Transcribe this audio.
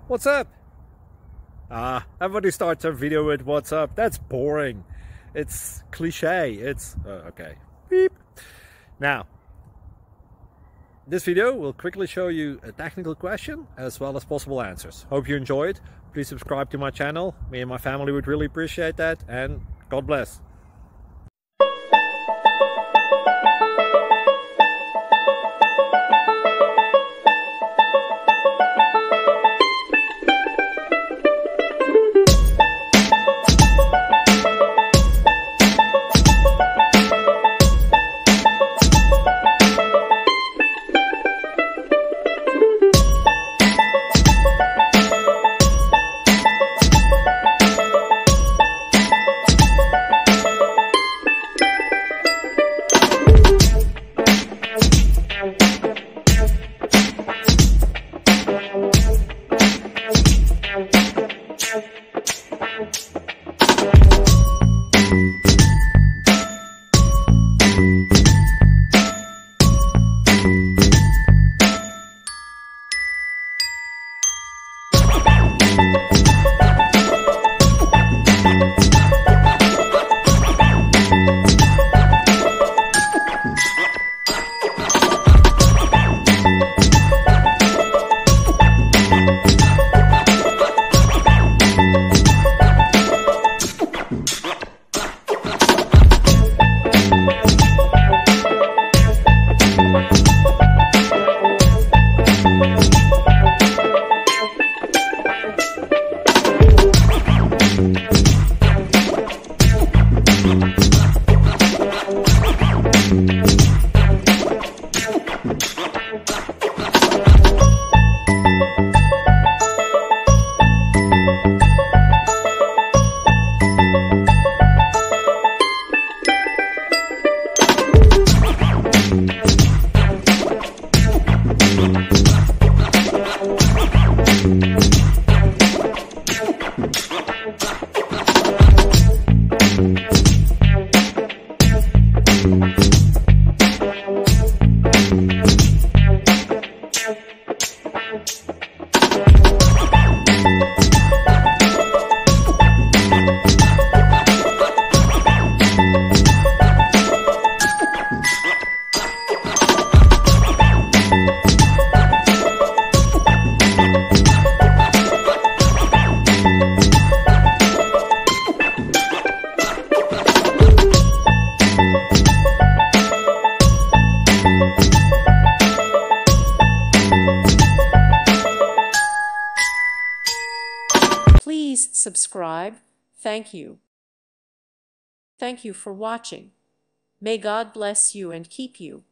What's up? Everybody starts their video with what's up. That's boring. It's cliche. It's okay. Beep. Now, this video will quickly show you a technical question as well as possible answers. Hope you enjoyed. Please subscribe to my channel. Me and my family would really appreciate that, and God bless. Please subscribe. Thank you. Thank you for watching. May God bless you and keep you.